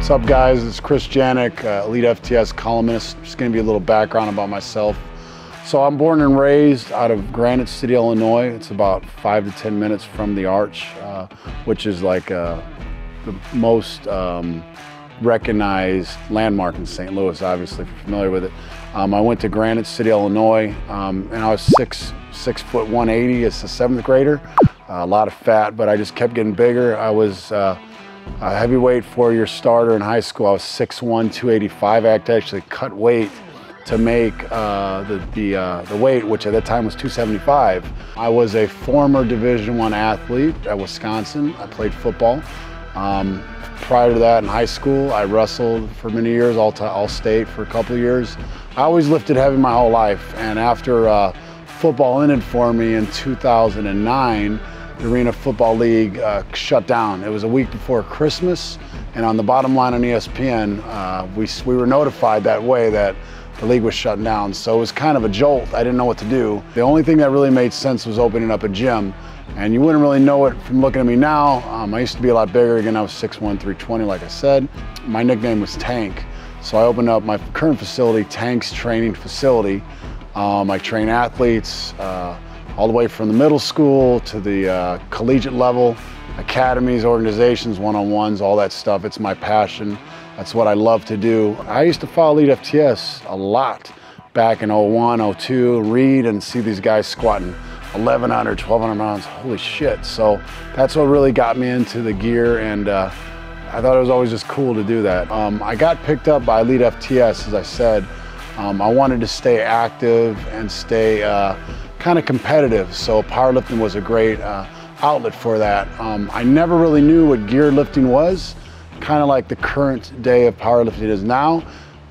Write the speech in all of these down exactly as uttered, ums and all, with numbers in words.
What's up, guys? It's Chris Janik, uh, Elite F T S columnist. Just gonna be a little background about myself. So I'm born and raised out of Granite City, Illinois. It's about five to ten minutes from the Arch, uh, which is like uh, the most um, recognized landmark in Saint Louis, obviously, if you're familiar with it. Um, I went to Granite City, Illinois, um, and I was six, six foot one eighty as a seventh grader. Uh, a lot of fat, but I just kept getting bigger. I was uh, a heavyweight four-year starter in high school. I was six one, two eighty-five. I had to actually cut weight to make uh, the, the, uh, the weight, which at that time was two seventy-five. I was a former Division One athlete at Wisconsin. I played football. Um, prior to that in high school, I wrestled for many years, all, all state for a couple of years. I always lifted heavy my whole life, and after uh, football ended for me in two thousand nine, the Arena Football League uh, shut down. It was a week before Christmas, and on the bottom line on E S P N, uh, we, we were notified that way that the league was shutting down. So it was kind of a jolt. I didn't know what to do. The only thing that really made sense was opening up a gym. And you wouldn't really know it from looking at me now. Um, I used to be a lot bigger. Again, I was six one, three twenty, like I said. My nickname was Tank. So I opened up my current facility, Tank's Training Facility. Um, I train athletes uh, all the way from the middle school to the uh, collegiate level, academies, organizations, one-on-ones, all that stuff. It's my passion. That's what I love to do. I used to follow Elite F T S a lot back in oh one, oh two, read and see these guys squatting eleven hundred, twelve hundred pounds, holy shit. So that's what really got me into the gear, and uh, I thought it was always just cool to do that. Um, I got picked up by Elite F T S, as I said. Um, I wanted to stay active and stay uh, kind of competitive, so powerlifting was a great uh, outlet for that. Um, I never really knew what gear lifting was, kind of like the current day of powerlifting is now.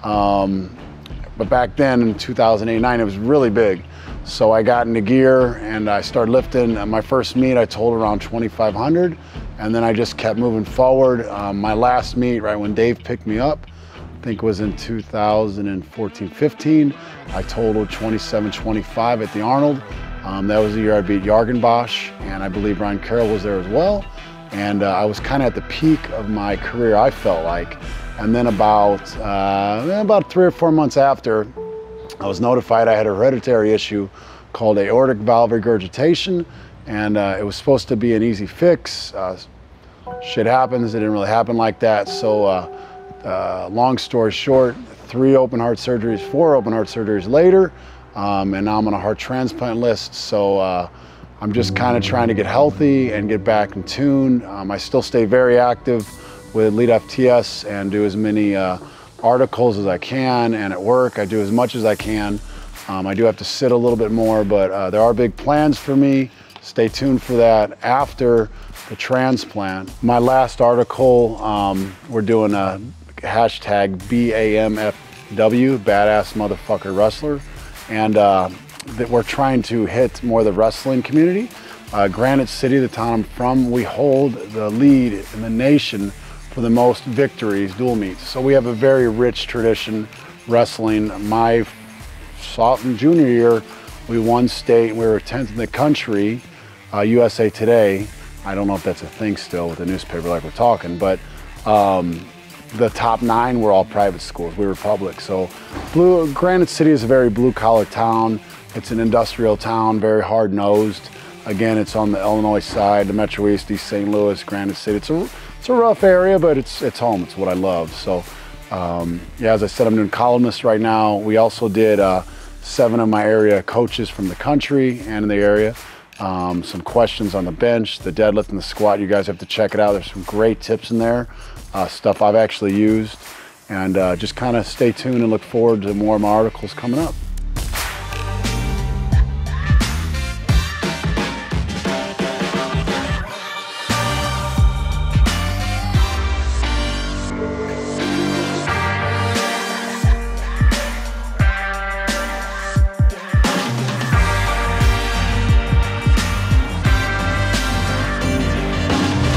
Um, but back then in two thousand eight, nine, it was really big. So I got into gear and I started lifting. At my first meet, I told around twenty-five hundred, and then I just kept moving forward. Um, my last meet, right when Dave picked me up, I think it was in two thousand fourteen, fifteen, I totaled twenty-seven twenty-five at the Arnold. Um, that was the year I beat Jargon Bosch, and I believe Ryan Carroll was there as well. And uh, I was kind of at the peak of my career, I felt like. And then about, uh, about three or four months after, I was notified I had a hereditary issue called aortic valve regurgitation, and uh, it was supposed to be an easy fix. Uh, shit happens, it didn't really happen like that. So uh, uh, long story short, three open heart surgeries, four open heart surgeries later, um, and now I'm on a heart transplant list. So uh, I'm just kind of trying to get healthy and get back in tune. Um, I still stay very active with Elite F T S and do as many uh, articles as I can, and at work I do as much as I can. Um, I do have to sit a little bit more, but uh, there are big plans for me. Stay tuned for that after the transplant. My last article, um, we're doing a hashtag B A M F W, Badass Motherfucker Wrestler, and uh, that we're trying to hit more of the wrestling community. Uh, Granite City, the town I'm from, we hold the lead in the nation for the most victories, dual meets. So we have a very rich tradition wrestling. My sophomore junior year, we won state. We were tenth in the country, uh, U S A Today. I don't know if that's a thing still with the newspaper like we're talking, but um, the top nine were all private schools. We were public. So blue, Granite City is a very blue collar town. It's an industrial town, very hard nosed. Again, it's on the Illinois side, the Metro East, East Saint Louis, Granite City. It's a, it's a rough area, but it's, it's home. It's what I love. So um, yeah, as I said, I'm doing columnist right now. We also did uh, seven of my area coaches from the country and in the area. Um, some questions on the bench, the deadlift and the squat. You guys have to check it out. There's some great tips in there, uh, stuff I've actually used. And uh, just kind of stay tuned and look forward to more of my articles coming up.